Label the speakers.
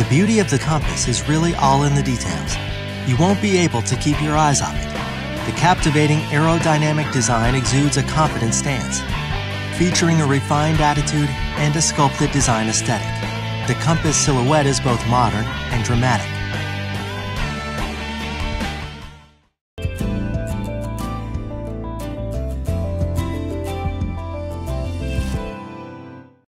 Speaker 1: beauty of the compass is really all in the details. You won't be able to keep your eyes off it. The captivating aerodynamic design exudes a confident stance, featuring a refined attitude and a sculpted design aesthetic. The compass silhouette is both modern and dramatic,